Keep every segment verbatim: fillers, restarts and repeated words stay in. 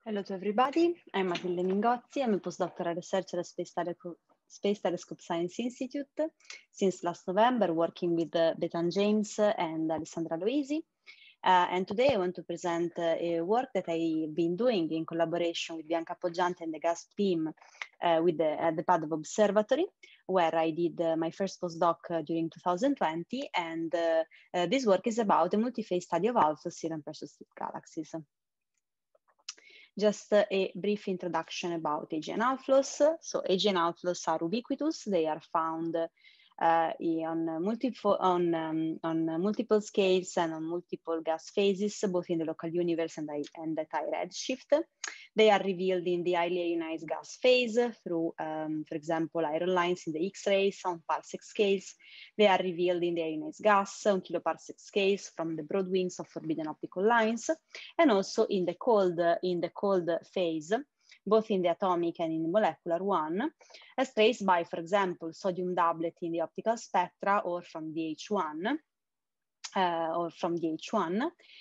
Hello to everybody. I'm Matilde Mingozzi. I'm a postdoctoral researcher at Space, Tele- Space Telescope Science Institute since last November, working with uh, Bethan James and Alessandra Loisi. Uh, and today I want to present uh, a work that I've been doing in collaboration with Bianca Poggiante and the GASP team uh, with the, at the Padova Observatory, where I did uh, my first postdoc uh, during two thousand twenty. And uh, uh, this work is about a multi-phase study of alphas in precious galaxies. Just uh, a brief introduction about A G N outflows. So A G N outflows are ubiquitous. They are found uh, on, multiple, on, um, on multiple scales and on multiple gas phases, both in the local universe and, and at high redshift. They are revealed in the highly ionized gas phase through, um, for example, iron lines in the X-rays on parsec scales. They are revealed in the ionized gas on kiloparsec scales from the broad wings of forbidden optical lines, and also in the cold, in the cold phase, both in the atomic and in the molecular one, as traced by, for example, sodium doublet in the optical spectra or from the H one. Uh, or from the H one,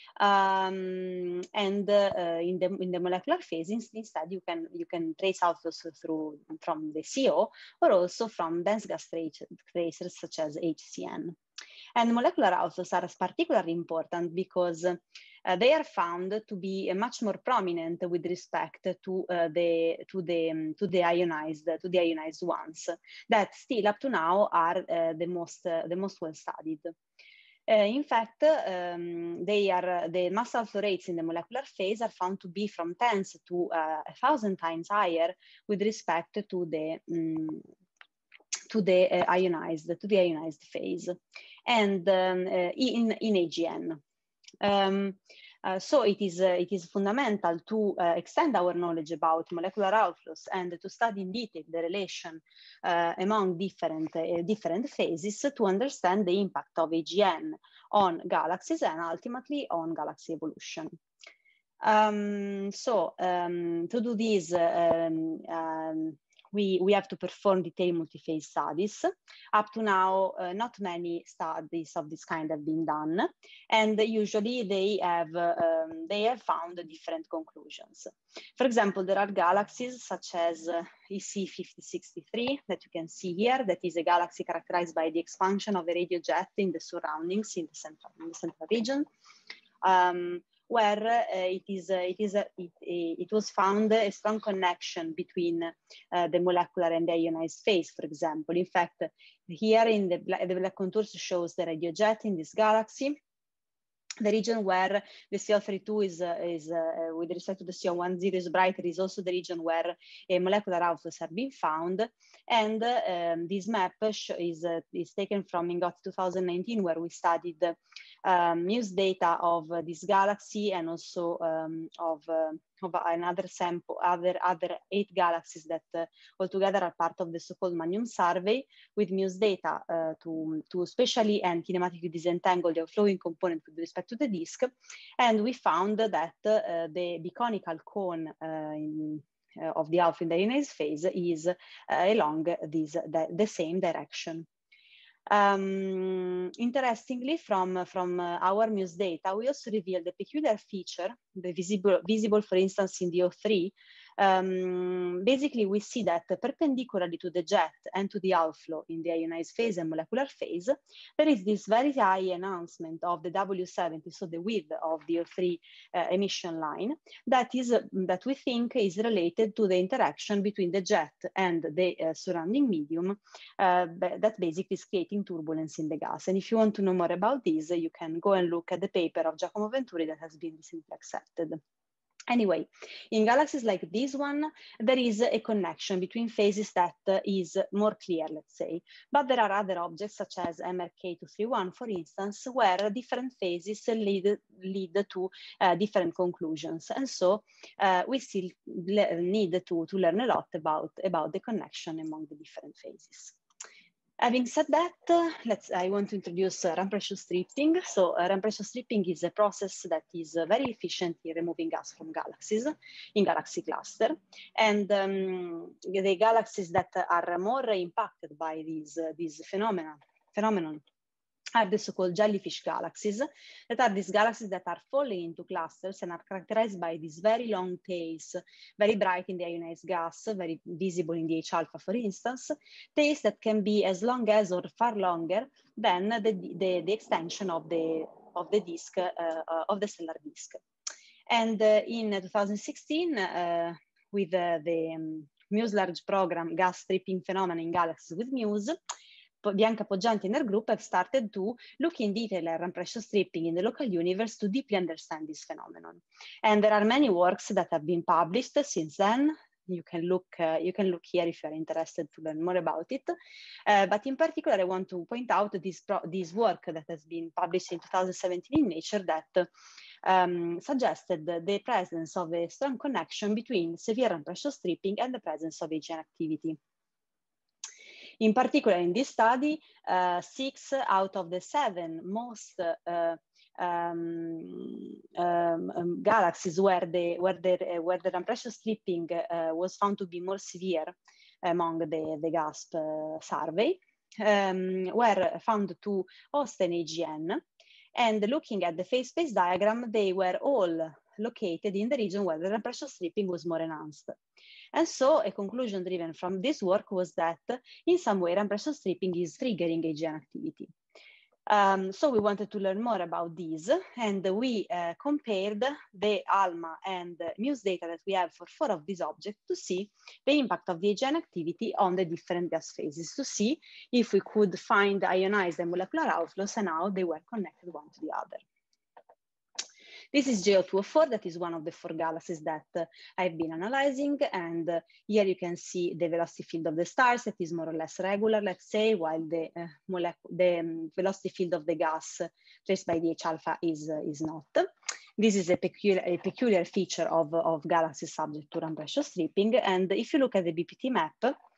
um, and uh, in the in the molecular phase, instead you can you can trace outflows through from the C O or also from dense gas tracers such as H C N. And molecular outflows are particularly important because uh, they are found to be uh, much more prominent with respect to uh, the to the um, to the ionized to the ionized ones that still up to now are uh, the most uh, the most well studied. Uh, in fact, um, they are, the mass outflow rates in the molecular phase are found to be from tens to uh, a thousand times higher with respect to the um, to the uh, ionized to the ionized phase, and um, uh, in in A G N. Um, uh, so it is uh, it is fundamental to uh, extend our knowledge about molecular outflows and to study in detail the relation uh, among different uh, different phases to understand the impact of A G N on galaxies and ultimately on galaxy evolution. Um, so um, to do this, um, um, We, we have to perform detailed multi-phase studies. Up to now, uh, not many studies of this kind have been done, and usually they have, um, they have found different conclusions. For example, there are galaxies such as uh, E C fifty sixty-three that you can see here, that is a galaxy characterized by the expansion of a radio jet in the surroundings in the central, in the central region. Um, where uh, it is, uh, it, is uh, it, it was found a strong connection between uh, the molecular and the ionized phase, for example. In fact, here in the black, the black contours shows the radio jet in this galaxy. The region where the C O thirty-two is, uh, is uh, with respect to the C O ten is brighter is also the region where a molecular outflows have been found. And uh, um, this map is, uh, is taken from INGOT two thousand nineteen, where we studied uh, um, news data of uh, this galaxy and also um, of, uh, of another sample, other, other eight galaxies that uh, altogether are part of the so-called Magnum survey, with news data uh, to, to spatially and kinematically disentangle the outflowing component with respect to the disk. And we found that uh, the biconical cone uh, in, uh, of the alpha in the ionized phase is uh, along this, the, the same direction. Um, interestingly, from, from uh, our MUSE data, we also revealed a peculiar feature, the visible, visible for instance, in the O three. Um, basically, we see that perpendicularly to the jet and to the outflow in the ionized phase and molecular phase, there is this very high enhancement of the W seventy, so the width of the O three uh, emission line, that is uh, that we think is related to the interaction between the jet and the uh, surrounding medium uh, that basically is creating turbulence in the gas. And if you want to know more about this, you can go and look at the paper of Giacomo Venturi that has been recently accepted. Anyway, in galaxies like this one, there is a connection between phases that uh, is more clear, let's say. But there are other objects such as M R K two thirty-one, for instance, where different phases lead, lead to uh, different conclusions. And so uh, we still need to, to learn a lot about, about the connection among the different phases. Having said that, uh, let's, I want to introduce uh, ramp pressure stripping. So uh, ramp pressure stripping is a process that is uh, very efficient in removing gas from galaxies in galaxy cluster. And um, the galaxies that are more impacted by these, uh, these phenomena, phenomenon are the so-called jellyfish galaxies, that are these galaxies that are falling into clusters and are characterized by these very long tails, very bright in the ionized gas, very visible in the H alpha, for instance, tails that can be as long as or far longer than the, the, the extension of the, of the disk, uh, uh, of the stellar disk. And uh, in two thousand sixteen, uh, with uh, the um, MUSE large program, gas stripping phenomena in galaxies with MUSE, Bianca Poggianti and her group have started to look in detail at random pressure stripping in the local universe to deeply understand this phenomenon. And there are many works that have been published since then. You can look, uh, you can look here if you are interested to learn more about it. Uh, but in particular, I want to point out this, pro this work that has been published in two thousand seventeen in Nature that um, suggested the presence of a strong connection between severe random pressure stripping and the presence of A G N activity. In particular, in this study, uh, six out of the seven most uh, um, um, galaxies where the where the uh, where the random pressure stripping uh, was found to be more severe among the the GASP uh, survey um, were found to host an A G N. And looking at the phase space diagram, they were all located in the region where the random pressure stripping was more enhanced. And so a conclusion driven from this work was that in some way random pressure stripping is triggering A G N activity. Um, so we wanted to learn more about these, and we uh, compared the ALMA and MUSE data that we have for four of these objects to see the impact of the A G N activity on the different gas phases, to see if we could find ionized and molecular outflows and how they were connected one to the other. This is J O two oh four, that is one of the four galaxies that uh, I've been analyzing. And uh, here you can see the velocity field of the stars that is more or less regular, let's say, while the, uh, the um, velocity field of the gas uh, traced by the H alpha is, uh, is not. This is a peculiar, a peculiar feature of, of galaxies subject to random pressure stripping. And if you look at the B P T map,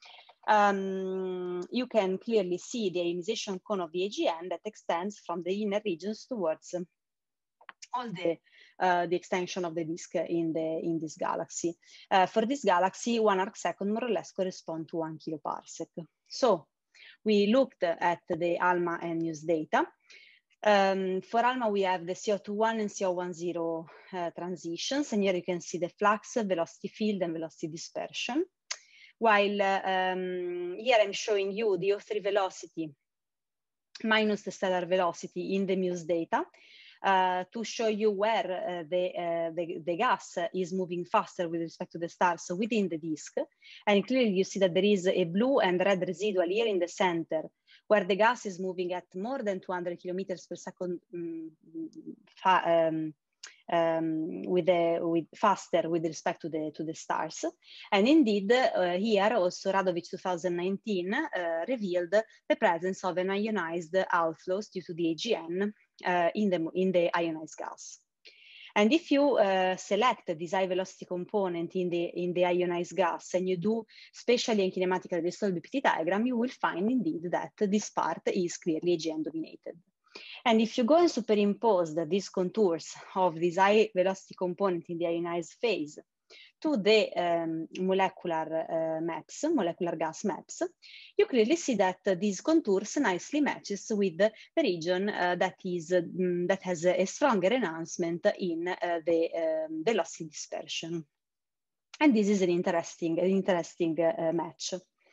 um, you can clearly see the ionization cone of the A G N that extends from the inner regions towards all the, uh, the extension of the disk in, the, in this galaxy. Uh, for this galaxy, one arc second more or less corresponds to one kiloparsec. So we looked at the ALMA and MUSE data. Um, for ALMA, we have the C O two one and C O one zero uh, transitions, and here you can see the flux, velocity field, and velocity dispersion. While uh, um, here I'm showing you the O three velocity minus the stellar velocity in the MUSE data. Uh, to show you where uh, the, uh, the, the gas is moving faster with respect to the stars within the disk. And clearly you see that there is a blue and red residual here in the center, where the gas is moving at more than two hundred kilometers per second um, um, um, with, the, with faster with respect to the, to the stars. And indeed, uh, here also Radovic two thousand nineteen uh, revealed the presence of an ionized outflows due to the A G N uh, in, the, in the ionized gas. And if you uh, select this high velocity component in the, in the ionized gas and you do spatially and kinematically the solid B P T diagram, you will find indeed that this part is clearly A G N dominated. And if you go and superimpose these contours of this high velocity component in the ionized phase to the um, molecular uh, maps, molecular gas maps, you clearly see that uh, these contours nicely matches with the region uh, that is um, that has a, a stronger enhancement in uh, the um, velocity dispersion. And this is an interesting, an interesting uh, match.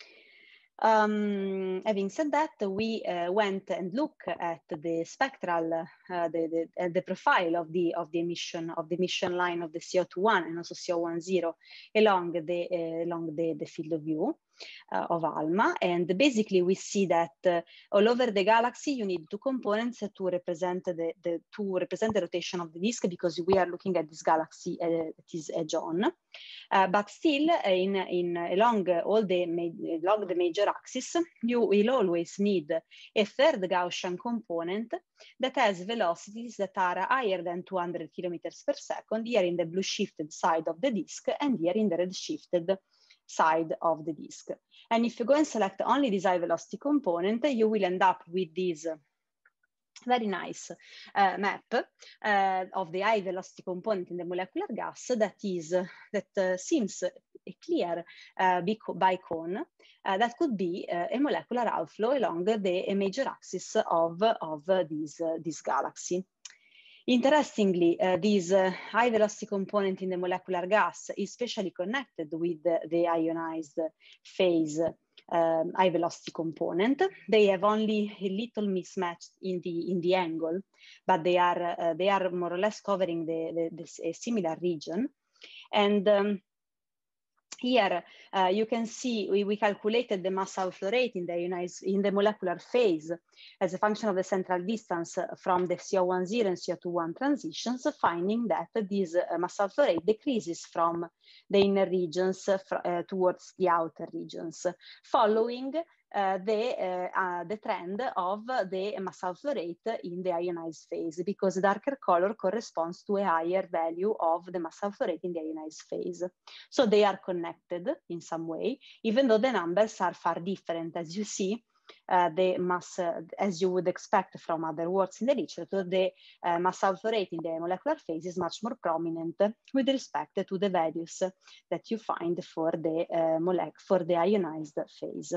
Um, having said that, we uh, went and looked at the spectral, uh, the, the, uh, the profile of the of the emission of the emission line of the C O two one and also C O one zero along the uh, along the, the field of view uh, of ALMA. And basically, we see that uh, all over the galaxy, you need two components to represent the, the to represent the rotation of the disk, because we are looking at this galaxy uh, that is edge on. Uh, but still, uh, in, in along uh, all the along the major axis, you will always need a third Gaussian component that has velocities that are higher than two hundred kilometers per second, here in the blue shifted side of the disk and here in the red shifted side of the disk. And if you go and select only this high velocity component, you will end up with this very nice uh, map uh, of the high velocity component in the molecular gas that is uh, that uh, seems a clear uh, bicone uh, that could be uh, a molecular outflow along the major axis of, of this, uh, this galaxy. Interestingly, uh, this uh, high velocity component in the molecular gas is especially connected with the, the ionized phase um, high velocity component. They have only a little mismatch in the in the angle, but they are uh, they are more or less covering the, the, the a similar region. And um, here uh, you can see we, we calculated the mass outflow rate in the ionized, in the molecular phase as a function of the central distance from the C O one zero and C O two one transitions, finding that this uh, mass outflow rate decreases from the inner regions uh, uh, towards the outer regions, following Uh, the, uh, uh, the trend of the mass outflow rate in the ionized phase, because darker color corresponds to a higher value of the mass outflow rate in the ionized phase. So they are connected in some way, even though the numbers are far different. As you see, uh, the mass, uh, as you would expect from other works in the literature, the uh, mass outflow rate in the molecular phase is much more prominent with respect to the values that you find for the, uh, molec for the ionized phase.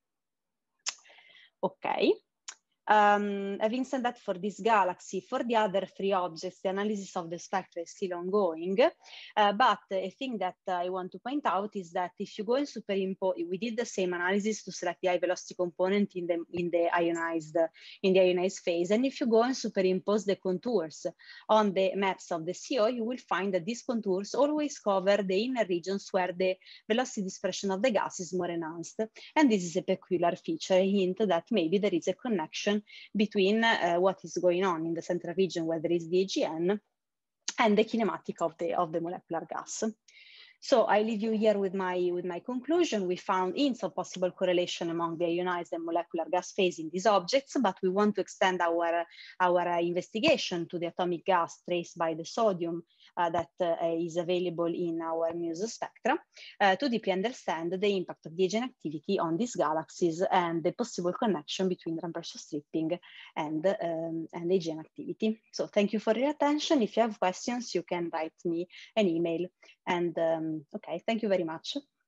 Okay, um, having said that for this galaxy, for the other three objects, the analysis of the spectra is still ongoing. Uh, but a thing that I want to point out is that if you go and superimpose, we did the same analysis to select the high velocity component in the in the ionized in the ionized phase, and if you go and superimpose the contours on the maps of the C O, you will find that these contours always cover the inner regions where the velocity dispersion of the gas is more enhanced, and this is a peculiar feature, a hint that maybe there is a connection between uh, what is going on in the central region where there is the A G N and the kinematic of the, of the molecular gas. So I leave you here with my, with my conclusion. We found hints of possible correlation among the ionized and molecular gas phase in these objects, but we want to extend our, our uh, investigation to the atomic gas traced by the sodium uh, that uh, is available in our MUSE spectra uh, to deeply understand the impact of the A G N activity on these galaxies and the possible connection between ramp pressure stripping and, um, and A G N activity. So thank you for your attention. If you have questions, you can write me an email. And um, okay, thank you very much.